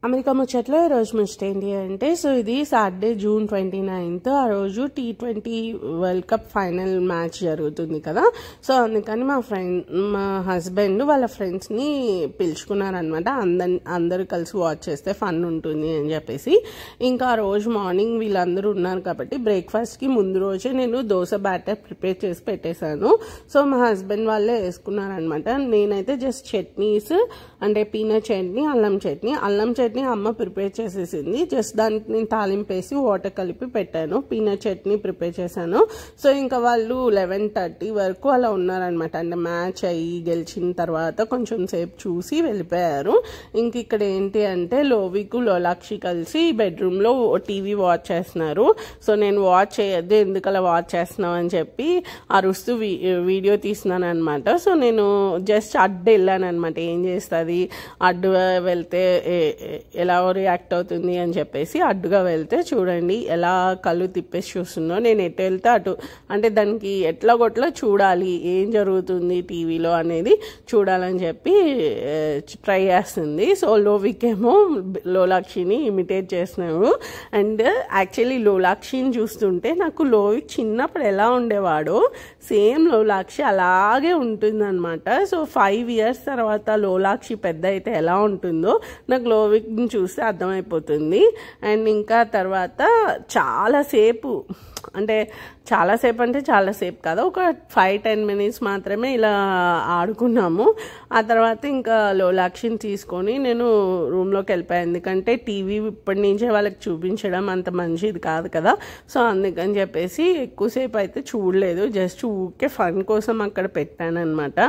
America ముచ్చట్లో రోజు ముచ్చట ఏంటి అంటే, సో ఇది సాటర్డే జూన్ 29th. ఆ రోజు T20 world cup final match జరుగుతుంది కదా. సో అందుకని మా హస్బెండ్ వాళ్ళ ఫ్రెండ్స్ని పిలుచుకున్నారనమాట. అందరూ కలిసి వాచ్ చేస్తే ఫన్ ఉంటుంది అని చెప్పేసి. ఇంకా ఆ రోజు మార్నింగ్ వీళ్ళందరూ ఉన్నారు కాబట్టి బ్రేక్ఫాస్ట్కి ముందు రోజే నేను దోశ బ్యాటర్ ప్రిపేర్ చేసి పెట్టేశాను. సో మా హస్బెండ్ వాళ్ళే వేసుకున్నారనమాట. నేనైతే జస్ట్ చట్నీస్ అంటే పీనట్ చట్నీ, అల్లం చట్నీ అమ్మ ప్రిపేర్ చేసేసింది. జస్ట్ దానికి నేను తాలింపేసి వాటర్ కలిపి పెట్టాను. పీనట్ చట్నీ ప్రిపేర్ చేశాను. సో ఇంకా వాళ్ళు 11:30 వరకు అలా ఉన్నారనమాట. అంటే మ్యాచ్ అయ్యి గెలిచిన తర్వాత కొంచెం సేపు చూసి వెళ్ళిపోయారు. ఇంక ఇక్కడ ఏంటి అంటే లోవికు లోలాక్షి కలిసి బెడ్రూమ్లో టీవీ వాచ్ చేస్తున్నారు. సో నేను వాచ్ చేయొద్దు, ఎందుకలా వాచ్ చేస్తున్నావు అని చెప్పి అరుస్తూ వీడియో తీస్తున్నాను అనమాట. సో నేను జస్ట్ అడ్డు వెళ్ళాను అనమాట. ఏం చేస్తుంది, అడ్డు వెళ్తే ఎలా రియాక్ట్ అవుతుంది అని చెప్పేసి అడ్డుగా వెళ్తే చూడండి ఎలా కళ్ళు తిప్పేసి చూస్తుందో. నేను ఎటు వెళ్తే అటు, అంటే దానికి ఎట్లా కొట్లా చూడాలి ఏం జరుగుతుంది టీవీలో అనేది చూడాలని చెప్పి ట్రై చేస్తుంది. సో లోవికేమో లోలాక్షిని ఇమిటేట్ చేస్తున్నాడు. అండ్ యాక్చువల్లీ లోలాక్షిని చూస్తుంటే నాకు లోవిక్ చిన్నప్పుడు ఎలా ఉండేవాడో సేమ్ లోలాక్షి అలాగే ఉంటుందన్నమాట. సో 5 years తర్వాత లోలాక్షి పెద్ద అయితే ఎలా ఉంటుందో నాకు లోవిక్ని చూస్తే అర్థమైపోతుంది. అండ్ ఇంకా తర్వాత చాలాసేపు అంటే చాలాసేపు కాదు, ఒక 5-10 minutes మాత్రమే ఇలా ఆడుకున్నాము. ఆ తర్వాత ఇంకా లోలాక్షిని తీసుకొని నేను రూమ్లోకి వెళ్ళిపోయాను. ఎందుకంటే టీవీ ఇప్పటి నుంచే వాళ్ళకి చూపించడం అంత మంచిది కాదు కదా. సో అందుకని చెప్పేసి ఎక్కువసేపు అయితే చూడలేదు, జస్ట్ ఊరికే ఫన్ కోసం అక్కడ పెట్టాను అనమాట.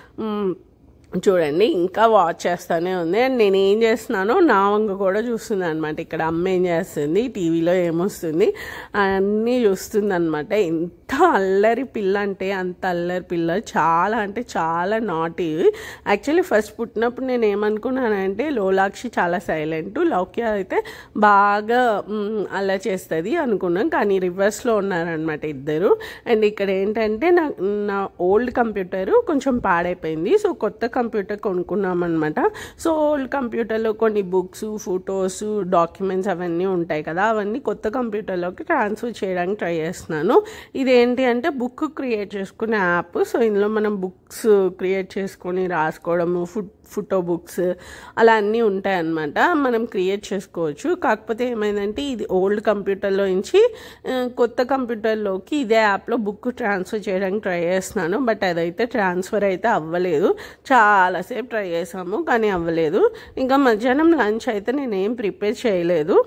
చూడండి ఇంకా వాచ్ చేస్తూనే ఉంది. అండ్ నేను ఏం చేస్తున్నానో నా వంక కూడా చూస్తుంది అనమాట. ఇక్కడ అమ్మ ఏం చేస్తుంది, టీవీలో ఏమొస్తుంది అన్నీ చూస్తుంది అనమాట. ఎంత అల్లరి పిల్ల అంటే అంత అల్లరి పిల్ల, చాలా అంటే చాలా నాటి. యాక్చువల్లీ ఫస్ట్ పుట్టినప్పుడు నేను ఏమనుకున్నానంటే లోలాక్షి చాలా సైలెంట్, లౌక్య అయితే బాగా అలా చేస్తుంది అనుకున్నాం. కానీ రివర్స్లో ఉన్నారనమాట ఇద్దరు. అండ్ ఇక్కడ ఏంటంటే నా ఓల్డ్ కంప్యూటర్ కొంచెం పాడైపోయింది. సో కొత్త కంప్యూటర్ కొనుక్కున్నామన్నమాట. సో ఓల్డ్ కంప్యూటర్లో కొన్ని బుక్స్, ఫొటోస్, డాక్యుమెంట్స్ అవన్నీ ఉంటాయి కదా, అవన్నీ కొత్త కంప్యూటర్లోకి ట్రాన్స్ఫర్ చేయడానికి ట్రై చేస్తున్నాను. ఇదేంటి అంటే బుక్ క్రియేట్ చేసుకునే యాప్. సో ఇందులో మనం బుక్స్ క్రియేట్ చేసుకొని రాసుకోవడము, ఫోటో బుక్స్ అలా అన్నీ ఉంటాయి అన్నమాట. మనం క్రియేట్ చేసుకోవచ్చు. కాకపోతే ఏమైందంటే ఇది ఓల్డ్ కంప్యూటర్లో నుంచి కొత్త కంప్యూటర్లోకి ఇదే యాప్లో బుక్ ట్రాన్స్ఫర్ చేయడానికి ట్రై చేస్తున్నాను. బట్ అదైతే ట్రాన్స్ఫర్ అయితే అవ్వలేదు. చాలాసేపు ట్రై చేసాము కానీ అవ్వలేదు. ఇంకా మధ్యాహ్నం లంచ్ అయితే నేనేం ప్రిపేర్ చేయలేదు.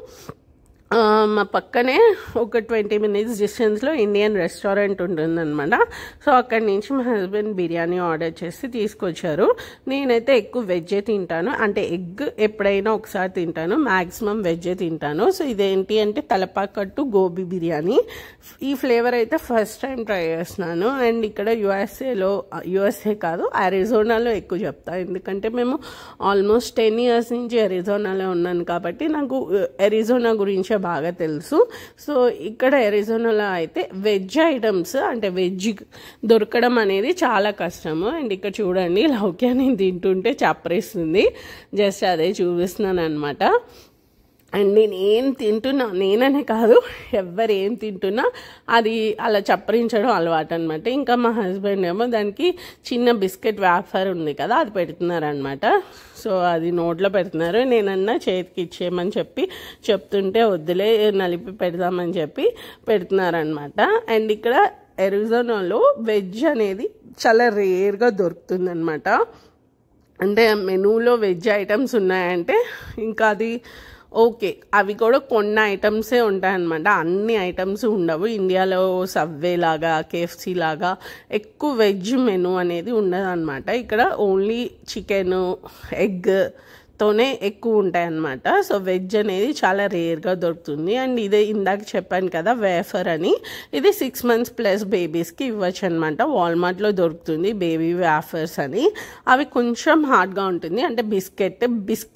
మా పక్కనే ఒక 20 minutes డిస్టెన్స్లో ఇండియన్ రెస్టారెంట్ ఉంటుందన్నమాట. సో అక్కడి నుంచి మా హస్బెండ్ బిర్యానీ ఆర్డర్ చేసి తీసుకొచ్చారు. నేనైతే ఎక్కువ వెజ్జే తింటాను, అంటే ఎగ్ ఎప్పుడైనా ఒకసారి తింటాను, మ్యాక్సిమం వెజ్జే తింటాను. సో ఇదేంటి అంటే తలపాకట్టు గోబీ బిర్యానీ. ఈ ఫ్లేవర్ అయితే ఫస్ట్ టైం ట్రై చేస్తున్నాను. అండ్ ఇక్కడ యుఎస్ఏ కాదు అరిజోనాలో ఎక్కువ చెప్తాను, ఎందుకంటే మేము ఆల్మోస్ట్ 10 years నుంచి అరిజోనాలో ఉన్నాను కాబట్టి నాకు అరిజోనా గురించి బాగా తెలుసు. సో ఇక్కడ అరిజోనాలో అయితే వెజ్ ఐటమ్స్ అంటే వెజ్ దొరకడం అనేది చాలా కష్టము. అండ్ ఇక్కడ చూడండి లౌక్య నేను తింటుంటే చప్పరిస్తుంది, జస్ట్ అదే చూపిస్తున్నాను అనమాట. అండ్ నేను ఏం తింటున్నా, నేననే కాదు ఎవరు ఏం తింటున్నా అది అలా చప్పరించడం అలవాటు అనమాట. ఇంకా మా హస్బెండ్ ఏమో దానికి చిన్న బిస్కెట్ వేఫర్ ఉంది కదా అది పెడుతున్నారనమాట. సో అది నోట్లో పెడుతున్నారు. నేనన్నా చేతికి ఇచ్చేయమని చెప్తుంటే వద్దులే నలిపి పెడదామని చెప్పి పెడుతున్నారనమాట. అండ్ ఇక్కడ అరిజోనాలో వెజ్ అనేది చాలా రేర్గా దొరుకుతుంది అనమాట. అంటే మెనూలో వెజ్ ఐటమ్స్ ఉన్నాయంటే ఇంకా అది ఓకే, అవి కూడా కొన్ని ఐటమ్సే ఉంటాయన్నమాట, అన్ని ఐటమ్స్ ఉండవు. ఇండియాలో సబ్వే లాగా, KFC లాగా ఎక్కువ వెజ్ మెనూ అనేది ఉండదన్నమాట. ఇక్కడ ఓన్లీ చికెన్, ఎగ్ తోనే ఎక్కువ ఉంటాయి అన్నమాట. సో వెజ్ అనేది చాలా రేర్గా దొరుకుతుంది. అండ్ ఇదే ఇందాక చెప్పాను కదా వేఫర్ అని, ఇది 6 months ప్లస్ బేబీస్కి ఇవ్వచ్చు అనమాట. వాల్మార్ట్లో దొరుకుతుంది బేబీ వేఫర్స్ అని. అవి కొంచెం హార్డ్గా ఉంటుంది, అంటే బిస్కెట్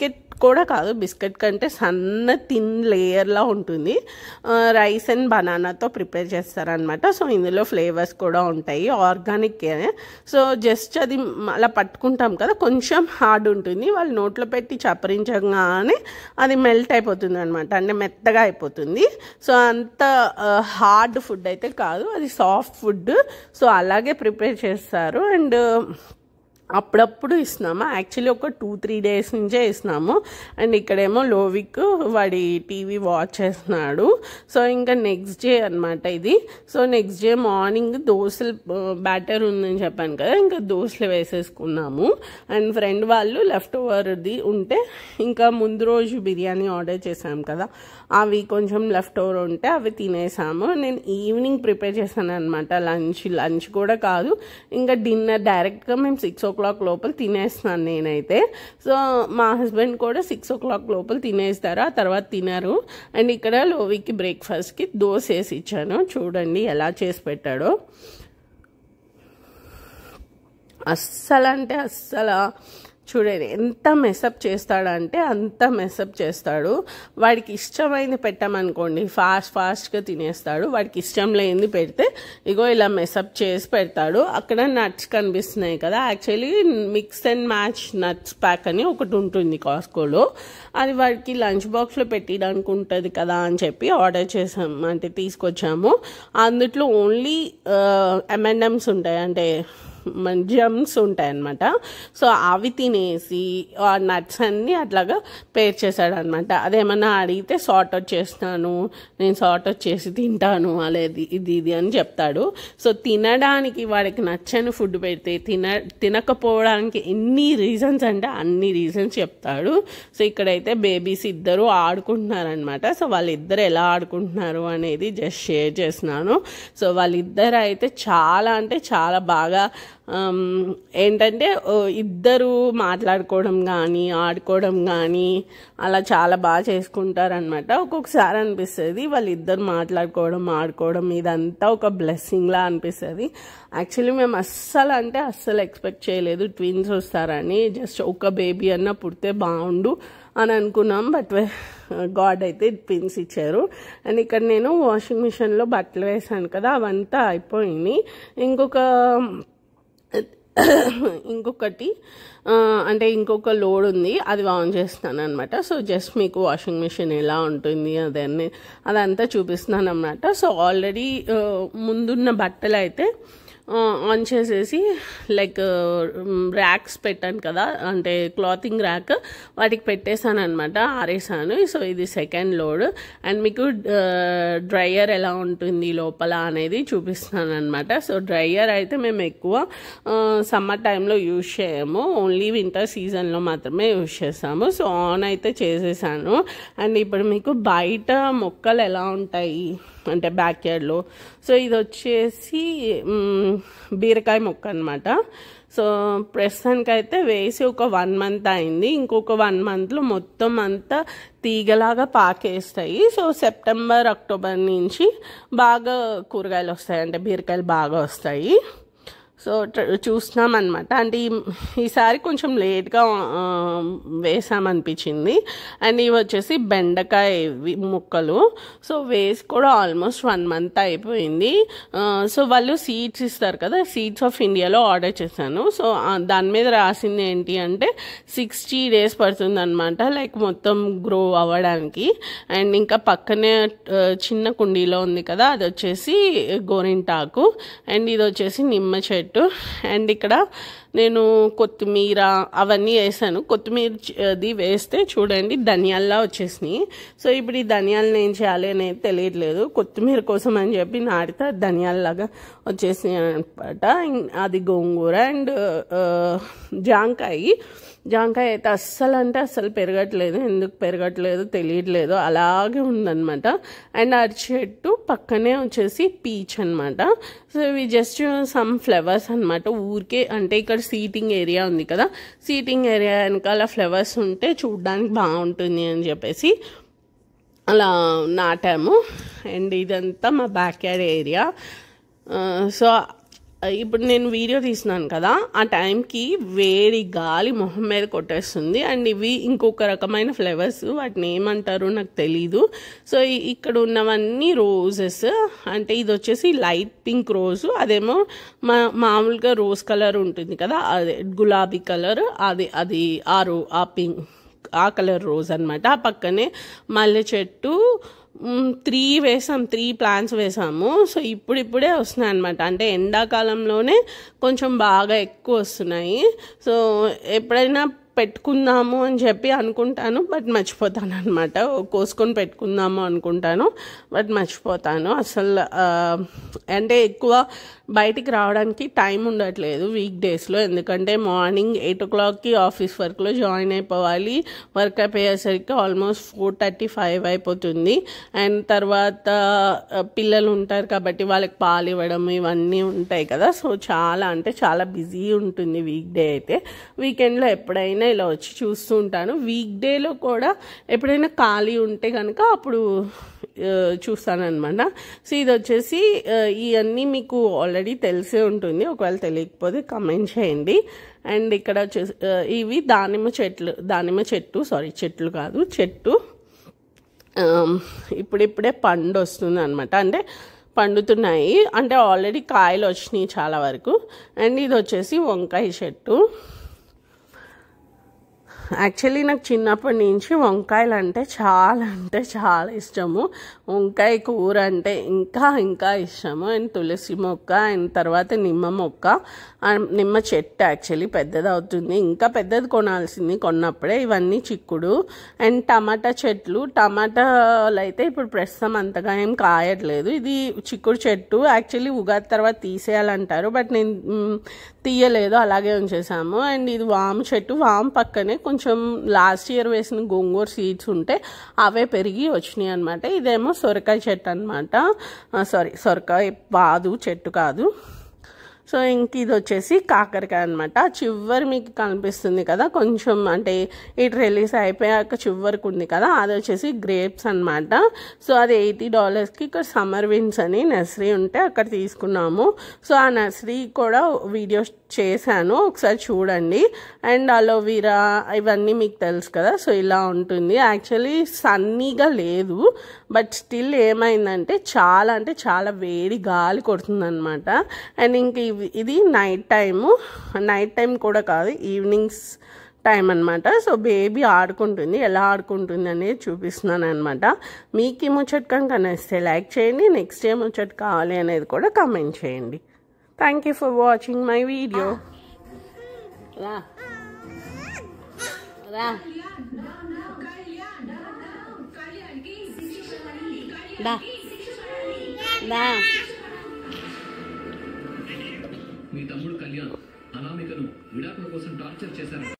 కూడా కాదు, బిస్కెట్ కంటే సన్న థిన్ లేయర్లా ఉంటుంది. రైస్ అండ్ బనానాతో ప్రిపేర్ చేస్తారనమాట. సో ఇందులో ఫ్లేవర్స్ కూడా ఉంటాయి, ఆర్గానిక్. సో జస్ట్ అది అలా పట్టుకుంటాం కదా, కొంచెం హార్డ్ ఉంటుంది. వాళ్ళు నోట్లో పెట్టి చప్పరించగానే అది మెల్ట్ అయిపోతుంది అనమాట, అంటే మెత్తగా అయిపోతుంది. సో అంత హార్డ్ ఫుడ్ అయితే కాదు, అది సాఫ్ట్ ఫుడ్. సో అలాగే ప్రిపేర్ చేస్తారు. అండ్ అప్పుడప్పుడు ఇస్తున్నాము, యాక్చువల్లీ ఒక 2-3 days నుంచే ఇస్తున్నాము. అండ్ ఇక్కడేమో లోవిక్ వాడి టీవీ వాచ్ చేస్తున్నాడు. సో ఇంకా నెక్స్ట్ డే అనమాట ఇది. సో నెక్స్ట్ డే మార్నింగ్ దోశలు బ్యాటర్ ఉందని చెప్పాను కదా, ఇంకా దోశలు వేసేసుకున్నాము. అండ్ ఫ్రెండ్ వాళ్ళు లెఫ్ట్ ఓవర్ది ఉంటే, ఇంకా ముందు రోజు బిర్యానీ ఆర్డర్ చేసాము కదా, అవి కొంచెం లెఫ్ట్ ఓవర్ ఉంటే అవి తినేసాము. నేను ఈవినింగ్ ప్రిపేర్ చేశాను అనమాట, లంచ్ కూడా కాదు, ఇంకా డిన్నర్ డైరెక్ట్గా మేము 6 o'clock లోపల తినేస్తున్నాను నేనైతే. సో మా హస్బెండ్ కూడా 6 o'clock లోపల తినేస్తారు, ఆ తర్వాత తినరు. అండ్ ఇక్కడ లోవికి బ్రేక్ఫాస్ట్కి దోశ వేసి ఇచ్చాను, చూడండి ఎలా చేసి పెట్టాడో. అస్సలు అంటే అస్సలు చూడండి ఎంత మెసప్ చేస్తాడంటే అంత మెసప్ చేస్తాడు. వాడికి ఇష్టమైంది పెట్టామనుకోండి ఫాస్ట్గా తినేస్తాడు. వాడికి ఇష్టం లేనిది పెడితే ఇగో ఇలా మెసప్ చేసి పెడతాడు. అక్కడ నట్స్ కనిపిస్తున్నాయి కదా, actually mix and match nuts pack అని ఒకటి ఉంటుంది కాస్కోలో. అది వాడికి లంచ్ బాక్స్లో పెట్టడానికి ఉంటుంది కదా అని చెప్పి ఆర్డర్ చేసాం, అంటే తీసుకొచ్చాము. అందుట్లో ఓన్లీ M&M's ఉంటాయి, అంటే జమ్స్ ఉంటాయన్నమాట. సో అవి తినేసి ఆ నట్స్ అన్నీ అట్లాగా పేర్ చేశాడు అనమాట. అదేమన్నా అడిగితే సార్ట్ అవుట్ చేస్తాను, నేను సార్ట్ అవుట్ చేసి తింటాను, అలాది ఇది అని చెప్తాడు. సో తినడానికి వాడికి నచ్చని ఫుడ్ పెడితే తినకపోవడానికి ఎన్ని రీజన్స్ అంటే అన్ని రీజన్స్ చెప్తాడు. సో ఇక్కడైతే బేబీస్ ఇద్దరు ఆడుకుంటున్నారనమాట. సో వాళ్ళిద్దరు ఎలా ఆడుకుంటున్నారు అనేది జస్ట్ షేర్ చేస్తున్నాను. సో వాళ్ళిద్దరు అయితే చాలా అంటే చాలా బాగా ఏంటంటే ఇద్దరు మాట్లాడుకోవడం కానీ ఆడుకోవడం కానీ అలా చాలా బాగా చేసుకుంటారనమాట. ఒక్కొక్కసారి అనిపిస్తుంది వాళ్ళిద్దరు మాట్లాడుకోవడం ఆడుకోవడం ఇదంతా ఒక బ్లెస్సింగ్లా అనిపిస్తుంది. యాక్చువల్లీ మేము అస్సలు అంటే అస్సలు ఎక్స్పెక్ట్ చేయలేదు ట్విన్స్ వస్తారని. జస్ట్ ఒక బేబీ అన్న పుడితే బాగుండు అని అనుకున్నాం, బట్ గాడ్ అయితే ట్విన్స్ ఇచ్చారు. అండ్ ఇక్కడ నేను వాషింగ్ మిషన్లో బట్టలు వేసాను కదా, అవంతా అయిపోయింది. ఇంకొకటి అంటే ఇంకొక లోడ్ ఉంది, అది ఆన్ చేస్తాను అనమాట. సో జస్ట్ మీకు వాషింగ్ మిషన్ ఎలా ఉంటుంది అదంతా చూపిస్తున్నాను అనమాట. సో ఆల్రెడీ ముందున్న బట్టలు అయితే ఆన్ చేసేసి లైక్ ర్యాక్స్ పెట్టాను కదా, అంటే క్లాతింగ్ ర్యాక్, వాటికి పెట్టేశాను అనమాట, ఆరేసాను. సో ఇది సెకండ్ లోడ్. అండ్ మీకు డ్రైయర్ ఎలా ఉంటుంది లోపల అనేది చూపిస్తున్నాను అనమాట. సో డ్రైయర్ అయితే మేము ఎక్కువ సమ్మర్ టైంలో యూజ్ చేయము, ఓన్లీ వింటర్ సీజన్లో మాత్రమే యూజ్ చేస్తాము. సో ఆన్ అయితే చేసేసాను. అండ్ ఇప్పుడు మీకు బయట మొక్కలు ఎలా ఉంటాయి అంటే బ్యాక్ యార్డ్లో, సో ఇది వచ్చేసి బీరకాయ మొక్క అనమాట. సో ప్రస్తుతానికైతే వేసి ఒక 1 month అయింది. ఇంకొక 1 monthలో మొత్తం అంతా తీగలాగా పాకేస్తాయి. సో సెప్టెంబర్ అక్టోబర్ నుంచి బాగా కూరగాయలు వస్తాయి, అంటే బీరకాయలు బాగా వస్తాయి. సో చూస్తున్నాం అనమాట. అంటే ఈసారి కొంచెం లేట్గా వేసామనిపించింది. అండ్ ఇవి వచ్చేసి బెండకాయ ముక్కలు. సో వేసి కూడా ఆల్మోస్ట్ 1 month అయిపోయింది. సో వాళ్ళు సీడ్స్ ఇస్తారు కదా, సీడ్స్ ఆఫ్ ఇండియాలో ఆర్డర్ చేశాను. సో దాని మీద రాసింది ఏంటి అంటే 60 days పడుతుంది అనమాట, లైక్ మొత్తం గ్రో అవ్వడానికి. అండ్ ఇంకా పక్కనే చిన్న కుండీలో ఉంది కదా, అది వచ్చేసి గోరింటాకు. అండ్ ఇది వచ్చేసి నిమ్మ చెట్టు. అండ్ ఇక్కడ నేను కొత్తిమీర అవన్నీ వేసాను. కొత్తిమీరది వేస్తే చూడండి ధనియాల్లా వచ్చేసినాయి. సో ఇప్పుడు ఈ ధనియాలను ఏం చేయాలి అనేది తెలియట్లేదు. కొత్తిమీర కోసం అని చెప్పి నాటితే ధనియాల్లాగా వచ్చేసినాయి అనమాట. అది గోంగూర. అండ్ జాంకాయ అయితే అస్సలు అంటే అస్సలు పెరగట్లేదు, ఎందుకు పెరగట్లేదు తెలియట్లేదు, అలాగే ఉందన్నమాట. అండ్ ఆ చెట్టు పక్కనే వచ్చేసి పీచ్ అనమాట. సో ఇవి జస్ట్ సమ్ ఫ్లవర్స్ అనమాట, ఊరికే అంటే ఇక్కడ సీటింగ్ ఏరియా ఉంది కదా, సీటింగ్ ఏరియా వెనకాల ఫ్లవర్స్ ఉంటే చూడడానికి బాగుంటుంది అని చెప్పేసి అలా నాటాము. అండ్ ఇదంతా మా బ్యాక్ యార్డ్ ఏరియా. సో ఇప్పుడు నేను వీడియో తీసినాను కదా, ఆ టైంకి వేడి గాలి మొహం మీద కొట్టేస్తుంది. అండ్ ఇవి ఇంకొక రకమైన ఫ్లేవర్స్, వాటిని ఏమంటారో నాకు తెలీదు. సో ఇక్కడ ఉన్నవన్నీ రోజెస్, అంటే ఇది వచ్చేసి లైట్ పింక్ రోజు, అదేమో మామూలుగా రోజ్ కలర్ ఉంటుంది కదా, అదే గులాబీ కలర్, అది ఆ పింక్ ఆ కలర్ రోజ్ అనమాట. ఆ పక్కనే మల్లె చెట్టు 3 ప్లాంట్స్ వేసాము. సో ఇప్పుడిప్పుడే వస్తున్నాయి అనమాట. అంటే ఎండాకాలంలోనే కొంచెం బాగా ఎక్కువ వస్తున్నాయి. సో ఎప్పుడైనా పెట్టుకుందాము అని చెప్పి అనుకుంటాను, బట్ మర్చిపోతాను అనమాట. కోసుకొని పెట్టుకుందాము అనుకుంటాను, బట్ మర్చిపోతాను అసలు. అంటే ఎక్కువ బయటికి రావడానికి టైం ఉండట్లేదు వీక్ డేస్లో, ఎందుకంటే మార్నింగ్ 8 o'clockకి ఆఫీస్ వర్క్లో జాయిన్ అయిపోవాలి. వర్క్ అయిపోయేసరికి ఆల్మోస్ట్ 4:35 అయిపోతుంది. అండ్ తర్వాత పిల్లలు ఉంటారు కాబట్టి వాళ్ళకి పాలు ఇవ్వడం ఇవన్నీ ఉంటాయి కదా. సో చాలా అంటే చాలా బిజీ ఉంటుంది వీక్ డే అయితే. వీకెండ్లో ఎప్పుడైనా ఇలా వచ్చి చూస్తూ ఉంటాను. వీక్ డేలో కూడా ఎప్పుడైనా ఖాళీ ఉంటే కనుక అప్పుడు చూస్తానన్నమాట. సో ఇది వచ్చేసి ఇవన్నీ మీకు ఆల్రెడీ తెలిసే ఉంటుంది, ఒకవేళ తెలియకపోతే కమెంట్ చేయండి. అండ్ ఇక్కడ వచ్చేసి ఇవి చెట్లు కాదు, చెట్టు ఇప్పుడిప్పుడే పండు వస్తుంది అనమాట. అంటే పండుతున్నాయి, అంటే ఆల్రెడీ కాయలు వచ్చినాయి చాలా వరకు. అండ్ ఇది వచ్చేసి వంకాయ చెట్టు. యాక్చువల్లీ నాకు చిన్నప్పటి నుంచి వంకాయలు అంటే చాలా ఇష్టము. వంకాయ కూర అంటే ఇంకా ఇష్టము. అండ్ తులసి మొక్క, అండ్ తర్వాత నిమ్మ మొక్క, నిమ్మ చెట్టు యాక్చువల్లీ పెద్దది అవుతుంది, ఇంకా పెద్దది కొన్నప్పుడే. ఇవన్నీ చిక్కుడు. అండ్ టమాటా చెట్లు, టమాటాలు అయితే ఇప్పుడు ప్రస్తుతం అంతగా ఏం కాయట్లేదు. ఇది చిక్కుడు చెట్టు, యాక్చువల్లీ ఉగాది తర్వాత తీసేయాలంటారు, బట్ నేను తీయలేదు, అలాగే ఉంచేసాము. అండ్ ఇది వాము చెట్టు, వాము పక్కనే కొంచెం లాస్ట్ ఇయర్ వేసిన గోంగూర సీడ్స్ ఉంటే అవే పెరిగి వచ్చినాయి అనమాట. ఇదేమో సొరకాయ చెట్టు అనమాట, సొరకాయ పాదు చెట్టు కాదు. సో ఇంక ఇది వచ్చేసి కాకరకాయ అనమాట. చివరి మీకు కనిపిస్తుంది కదా కొంచెం, అంటే ఇటు రిలీజ్ అయిపోయాక చివరికి ఉంది కదా, అది వచ్చేసి గ్రేప్స్ అనమాట. సో అది $80కి ఇక్కడ సమ్మర్ విన్స్ అని నర్సరీ ఉంటే అక్కడ తీసుకున్నాము. సో ఆ నర్సరీ కూడా వీడియో చేశాను, ఒకసారి చూడండి. అండ్ అలోవీరా ఇవన్నీ మీకు తెలుసు కదా. సో ఇలా ఉంటుంది. యాక్చువల్లీ సన్నీగా లేదు, బట్ స్టిల్ ఏమైందంటే చాలా వేడి గాలి కొడుతుంది అనమాట. అండ్ ఇంక ఇది నైట్ టైం కూడా కాదు, ఈవినింగ్స్ టైం అనమాట. సో బేబీ ఆడుకుంటుంది, ఎలా ఆడుకుంటుంది అనేది చూపిస్తున్నాను అనమాట. మీకు ఈ ముచ్చట కనుక నచ్చితే లైక్ చేయండి, నెక్స్ట్ ఏ ముచ్చట కావాలి అనేది కూడా కమెంట్ చేయండి. Thank you for watching my video. మీ తమ్ముడు కళ్యాణ్ అనామికను విడాకుల కోసం టార్చర్ చేశారు.